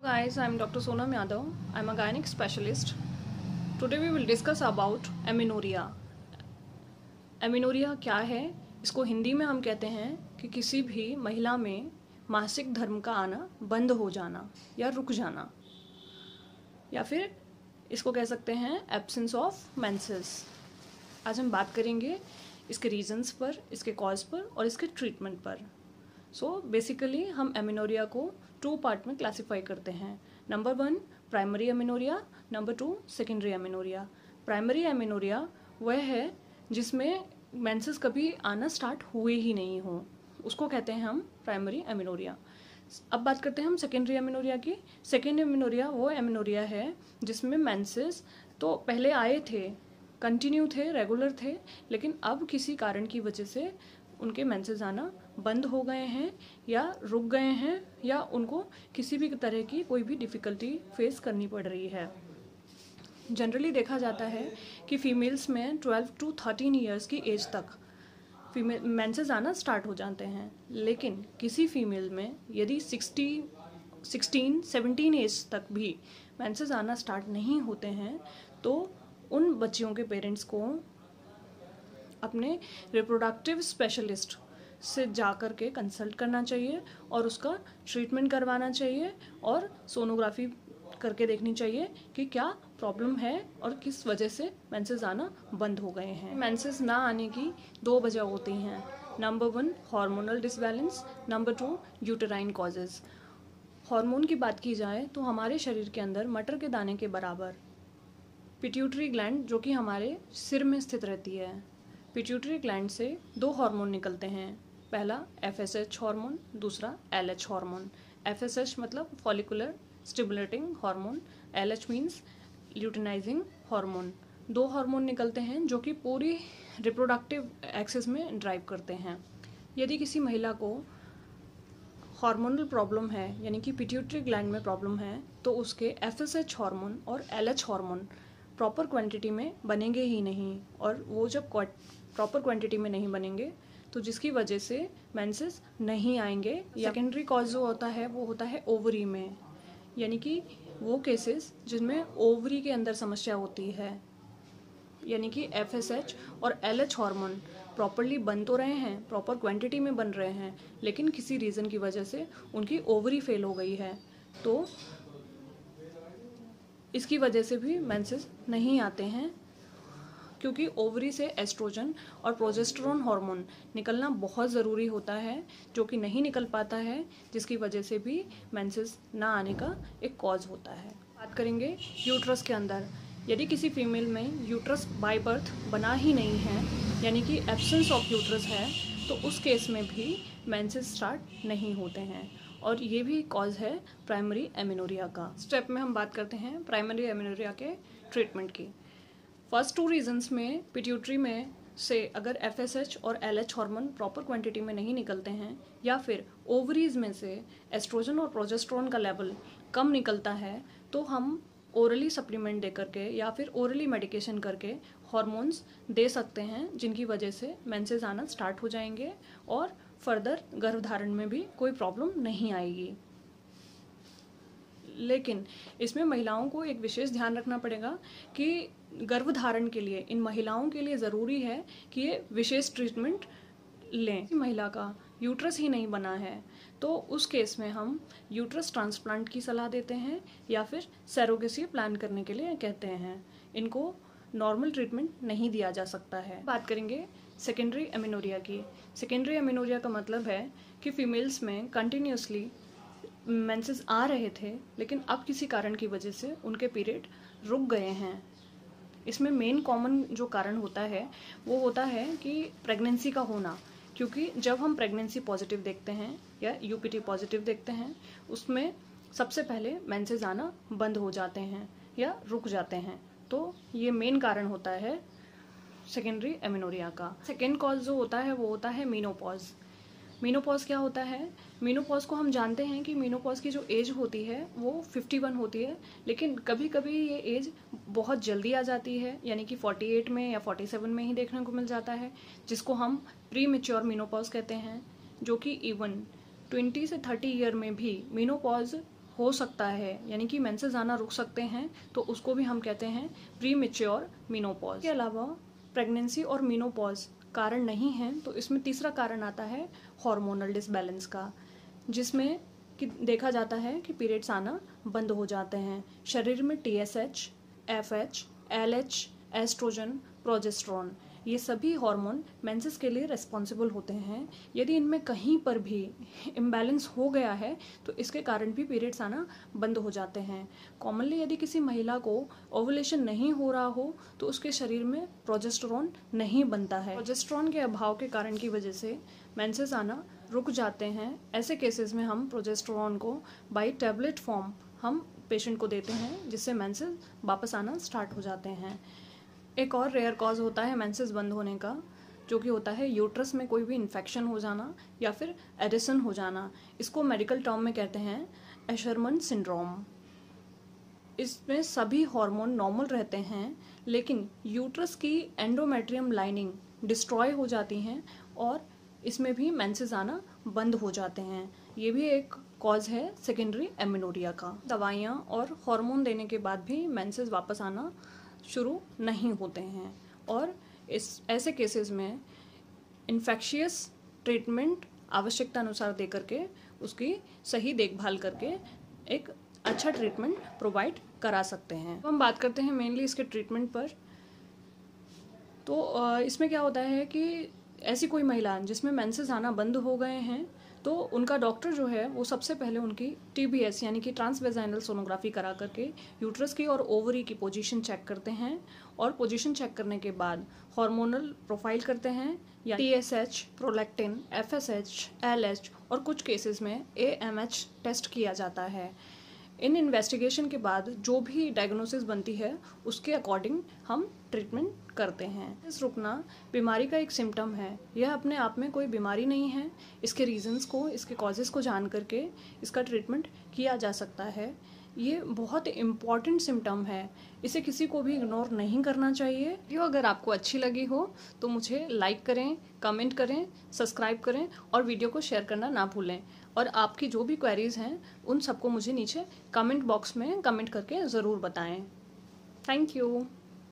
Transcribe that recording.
Guys, I'm Dr. Sonam Yadav. I'm a gynec specialist. Today we will discuss about amenorrhea. Amenorrhoea क्या है? इसको हिंदी में हम कहते हैं कि किसी भी महिला में मासिक धर्म का आना बंद हो जाना या रुक जाना, या फिर इसको कह सकते हैं एब्सेंस ऑफ मेंसेस। आज हम बात करेंगे इसके रीजंस पर, इसके कॉज पर और इसके ट्रीटमेंट पर। बेसिकली हम एमिनोरिया को 2 पार्ट में क्लासिफाई करते हैं। Number 1 primary amenorrhoea, number 2 secondary amenorrhoea. Primary amenorrhoea वह है जिसमें मेंसेस कभी आना स्टार्ट हुए ही नहीं हो, उसको कहते हैं हम प्राइमरी एमिनोरिया। अब बात करते हैं हम सेकेंडरी एमिनोरिया की। सेकेंड एमिनोरिया वो एमिनोरिया है जिसमें मेंसेस तो पहले आए थे, कंटिन्यू थे, रेगुलर थे, लेकिन अब किसी कारण की वजह से उनके मेंसेस आना बंद हो गए हैं या रुक गए हैं, या उनको किसी भी तरह की कोई भी डिफ़िकल्टी फेस करनी पड़ रही है। जनरली देखा जाता है कि फीमेल्स में 12 to 13 ईयर्स की एज तक फीमेल मेंसेस आना स्टार्ट हो जाते हैं, लेकिन किसी फीमेल में यदि 16-17 एज तक भी मेंसेस आना स्टार्ट नहीं होते हैं तो उन बच्चियों के पेरेंट्स को अपने रिप्रोडक्टिव स्पेशलिस्ट से जाकर के कंसल्ट करना चाहिए और उसका ट्रीटमेंट करवाना चाहिए और सोनोग्राफी करके देखनी चाहिए कि क्या प्रॉब्लम है और किस वजह से मेंसेस आना बंद हो गए हैं। मेंसेस ना आने की 2 वजह होती हैं। Number 1 hormonal disbalance, number 2 uterine causes. Hormone की बात की जाए तो हमारे शरीर के अंदर मटर के दाने के बराबर पिट्यूटरी ग्लैंड, जो कि हमारे सिर में स्थित रहती है, पिट्यूटरी ग्लैंड से 2 हार्मोन निकलते हैं। पहला FSH हार्मोन, दूसरा LH हार्मोन। FSH मतलब follicular stimulating hormone, LH means luteinising hormone. 2 hormone निकलते हैं जो कि पूरी रिप्रोडक्टिव एक्सिस में ड्राइव करते हैं। यदि किसी महिला को हार्मोनल प्रॉब्लम है, यानी कि पिट्यूटरी ग्लैंड में प्रॉब्लम है, तो उसके FSH हार्मोन और LH हार्मोन प्रॉपर क्वांटिटी में बनेंगे ही नहीं, और वो जब प्रॉपर क्वांटिटी में नहीं बनेंगे तो जिसकी वजह से मेंसेस नहीं आएंगे। सेकेंडरी कॉज जो होता है वो होता है ओवरी में, यानी कि वो केसेस जिनमें ओवरी के अंदर समस्या होती है, यानी कि FSH और LH हार्मोन प्रॉपरली बन तो रहे हैं, प्रॉपर क्वांटिटी में बन रहे हैं, लेकिन किसी रीज़न की वजह से उनकी ओवरी फेल हो गई है, तो इसकी वजह से भी मेंसेस नहीं आते हैं, क्योंकि ओवरी से एस्ट्रोजन और प्रोजेस्टेरोन हार्मोन निकलना बहुत ज़रूरी होता है, जो कि नहीं निकल पाता है, जिसकी वजह से भी मेंसेस ना आने का एक कॉज होता है। बात करेंगे यूट्रस के अंदर। यदि किसी फीमेल में यूट्रस बाय बर्थ बना ही नहीं है, यानी कि एब्सेंस ऑफ यूट्रस है, तो उस केस में भी मेंसेस स्टार्ट नहीं होते हैं, और ये भी कॉज है प्राइमरी एमिनोरिया का। स्टेप में हम बात करते हैं प्राइमरी एमिनोरिया के ट्रीटमेंट की। फर्स्ट 2 रीजंस में पिट्यूटरी में से अगर FSH और LH हार्मोन प्रॉपर क्वांटिटी में नहीं निकलते हैं, या फिर ओवरीज में से एस्ट्रोजन और प्रोजेस्टेरोन का लेवल कम निकलता है, तो हम ओरली सप्लीमेंट दे करके या फिर ओरली मेडिकेशन करके हार्मोन्स दे सकते हैं, जिनकी वजह से मेंसेस आना स्टार्ट हो जाएंगे और फर्दर गर्भधारण में भी कोई प्रॉब्लम नहीं आएगी। लेकिन इसमें महिलाओं को एक विशेष ध्यान रखना पड़ेगा कि गर्भधारण के लिए इन महिलाओं के लिए ज़रूरी है कि ये विशेष ट्रीटमेंट लें। महिला का यूट्रस ही नहीं बना है तो उस केस में हम यूट्रस ट्रांसप्लांट की सलाह देते हैं या फिर सरोगेसी प्लान करने के लिए कहते हैं। इनको नॉर्मल ट्रीटमेंट नहीं दिया जा सकता है। बात करेंगे सेकेंडरी एमिनोरिया की। सेकेंडरी एमिनोरिया का मतलब है कि फीमेल्स में कंटिन्यूसली मेंसेस आ रहे थे, लेकिन अब किसी कारण की वजह से उनके पीरियड रुक गए हैं। इसमें मेन कॉमन जो कारण होता है वो होता है कि प्रेगनेंसी का होना, क्योंकि जब हम प्रेगनेंसी पॉजिटिव देखते हैं या UPT पॉजिटिव देखते हैं, उसमें सबसे पहले मेंसेस आना बंद हो जाते हैं या रुक जाते हैं, तो ये मेन कारण होता है सेकेंडरी एमिनोरिया का। सेकेंड कॉज जो होता है वो होता है मीनोपॉज। मीनोपॉज क्या होता है? मीनोपॉज को हम जानते हैं कि मीनोपॉज की जो एज होती है वो 51 होती है, लेकिन कभी कभी ये एज बहुत जल्दी आ जाती है, यानी कि 48 में या 47 में ही देखने को मिल जाता है, जिसको हम प्री मेच्योर मीनोपॉज कहते हैं, जो कि इवन 20 से 30 ईयर में भी मीनोपॉज हो सकता है, यानी कि मेंसेस आना रुक सकते हैं, तो उसको भी हम कहते हैं प्री मेच्योर मेनोपॉज। इसके अलावा प्रेगनेंसी और मेनोपॉज कारण नहीं है, तो इसमें तीसरा कारण आता है हार्मोनल डिसबैलेंस का, जिसमें कि देखा जाता है कि पीरियड्स आना बंद हो जाते हैं। शरीर में TSH, FH, LH, oestrogen, progesterone, ये सभी हार्मोन मेंसेस के लिए रिस्पॉन्सिबल होते हैं। यदि इनमें कहीं पर भी इम्बैलेंस हो गया है तो इसके कारण भी पीरियड्स आना बंद हो जाते हैं। कॉमनली यदि किसी महिला को ओवुलेशन नहीं हो रहा हो तो उसके शरीर में प्रोजेस्टेरोन नहीं बनता है। प्रोजेस्टेरोन के अभाव के कारण की वजह से मेंसेस आना रुक जाते हैं। ऐसे केसेस में हम प्रोजेस्टेरोन को बाई टैबलेट फॉर्म हम पेशेंट को देते हैं, जिससे मेंसेस वापस आना स्टार्ट हो जाते हैं। एक और रेयर कॉज होता है मेंसेस बंद होने का, जो कि होता है यूट्रस में कोई भी इन्फेक्शन हो जाना या फिर एडिशन हो जाना। इसको मेडिकल टर्म में कहते हैं एशरमन सिंड्रोम। इसमें सभी हार्मोन नॉर्मल रहते हैं, लेकिन यूट्रस की एंडोमेट्रियम लाइनिंग डिस्ट्रॉय हो जाती हैं और इसमें भी मेंसेस आना बंद हो जाते हैं। ये भी एक कॉज है सेकेंडरी एमेनोरिया का। दवाइयाँ और हार्मोन देने के बाद भी मेंसेस वापस आना शुरू नहीं होते हैं, और ऐसे केसेस में इन्फेक्शियस ट्रीटमेंट आवश्यकता अनुसार दे करके उसकी सही देखभाल करके एक अच्छा ट्रीटमेंट प्रोवाइड करा सकते हैं। तो हम बात करते हैं मेनली इसके ट्रीटमेंट पर। तो इसमें क्या होता है कि ऐसी कोई महिला जिसमें मेंसेस आना बंद हो गए हैं, तो उनका डॉक्टर जो है वो सबसे पहले उनकी TBS यानी कि ट्रांसवेजाइनल सोनोग्राफी करा करके यूट्रस की और ओवरी की पोजीशन चेक करते हैं, और पोजीशन चेक करने के बाद हार्मोनल प्रोफाइल करते हैं, या TSH, प्रोलैक्टिन, FSH, LH और कुछ केसेस में AMH टेस्ट किया जाता है। इन इन्वेस्टिगेशन के बाद जो भी डायग्नोसिस बनती है उसके अकॉर्डिंग हम ट्रीटमेंट करते हैं। इस रुकना बीमारी का एक सिम्टम है, यह अपने आप में कोई बीमारी नहीं है। इसके रीजंस को, इसके कॉजेज़ को जान करके इसका ट्रीटमेंट किया जा सकता है। ये बहुत इम्पॉर्टेंट सिम्टम है, इसे किसी को भी इग्नोर नहीं करना चाहिए। वीडियो अगर आपको अच्छी लगी हो तो मुझे लाइक करें, कमेंट करें, सब्सक्राइब करें और वीडियो को शेयर करना ना भूलें। और आपकी जो भी क्वेरीज हैं उन सबको मुझे नीचे कमेंट बॉक्स में कमेंट करके ज़रूर बताएं। Thank you.